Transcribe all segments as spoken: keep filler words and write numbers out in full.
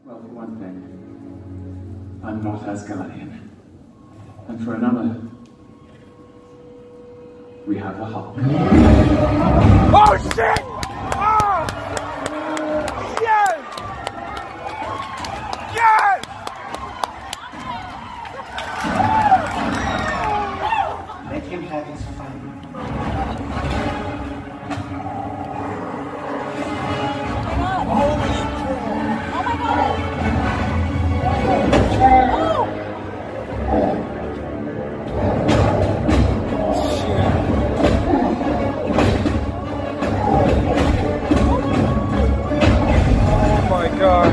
Well, for one thing, I'm not Asgardian. And for another, we have the Hulk. Oh shit! Oh! Yes! Yes! Let him have his fun. Holy crap! Oh my god! God.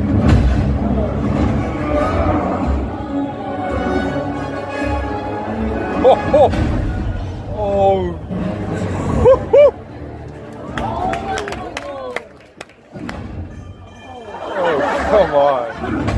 Oh, oh, oh. Oh, come on.